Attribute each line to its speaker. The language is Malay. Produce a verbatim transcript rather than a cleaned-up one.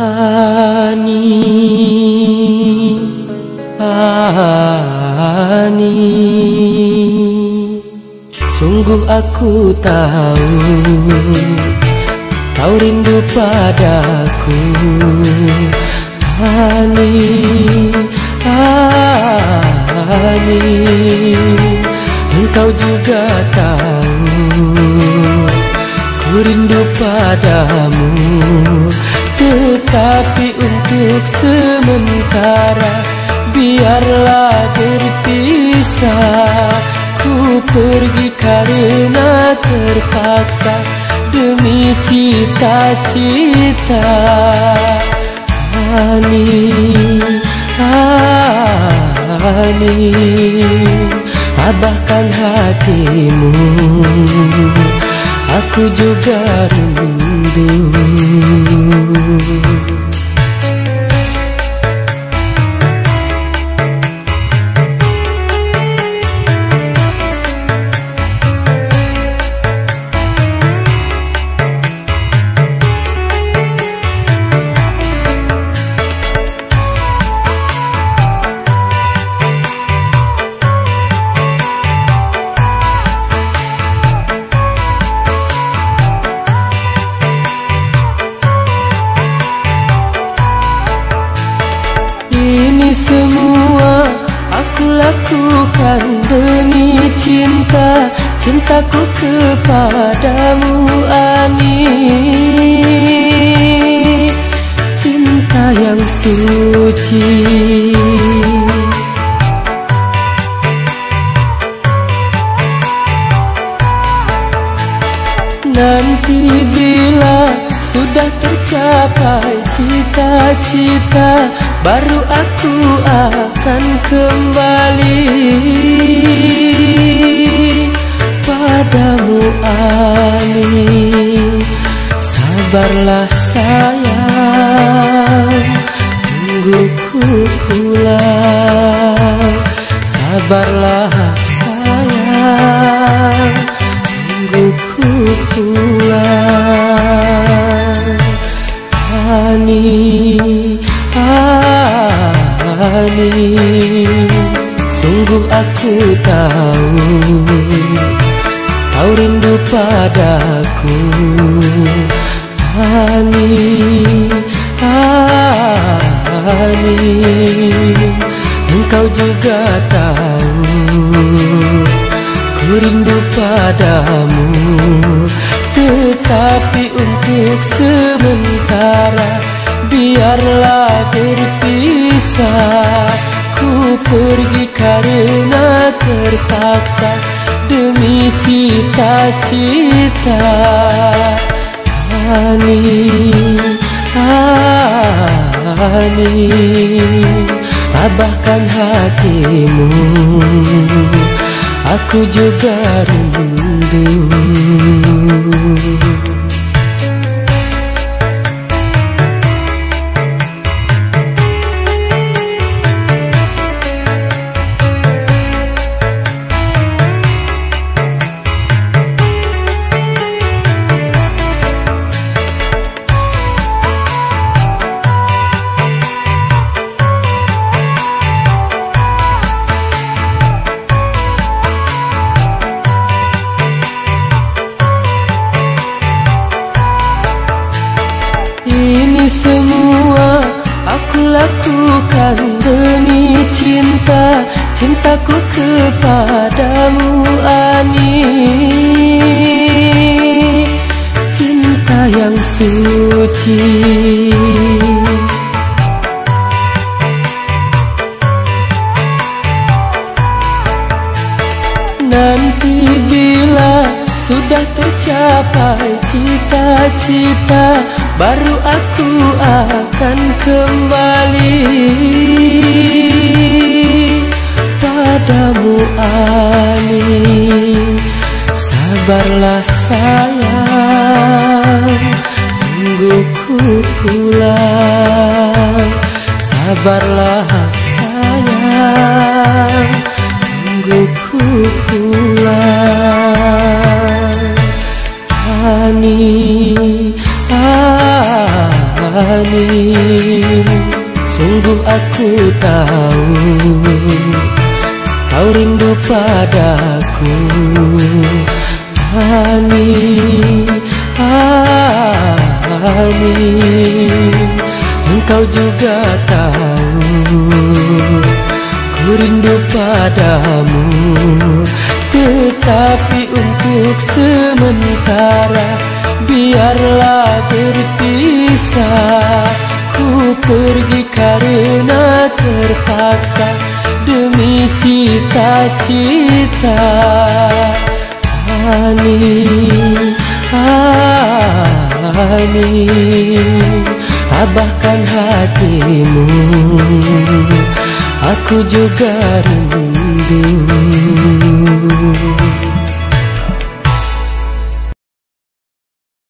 Speaker 1: Ani, Ani, sungguh aku tahu kau rindu padaku. Ani, Ani, engkau juga tahu ku rindu padamu. Tetapi untuk sementara biarlah berpisah. Ku pergi karena terpaksa demi cita-cita. Ani, Ani, tabahkan hatimu, aku juga rindu. Ini semua aku lakukan demi cinta, cintaku kepadamu Ani. Cinta yang suci, nanti bila sudah tercapai cita-cita, baru aku akan kembali padamu Ani. Sabarlah sayang, tunggu ku pulang. Sabarlah sayang, tunggu ku pulang. Ani, Ani, sungguh aku tahu kau rindu padaku. Ani, Ani, engkau juga tahu ku rindu padamu. Tetapi untuk sementara biarlah berpisah. Ku pergi karena terpaksa demi cita-cita. Ani, Ani, tabahkan hatimu, aku juga rindu. Ini semua aku lakukan demi cinta, cintaku kepadamu Ani. Cinta yang suci, nanti bila sudah tercapai cita-cita, baru aku akan kembali padamu Ani. Sabarlah sayang, tunggu ku pulang. Sabarlah sayang, tunggu ku pulang. Ani, Hani, sungguh aku tahu kau rindu padaku. Hani, Hani, engkau juga tahu ku rindu padamu. Tetapi untuk sementara biarlah berpisah. Ku pergi karena terpaksa demi cita-cita. Hani, Hani, tabahkan hatimu, aku juga rindu.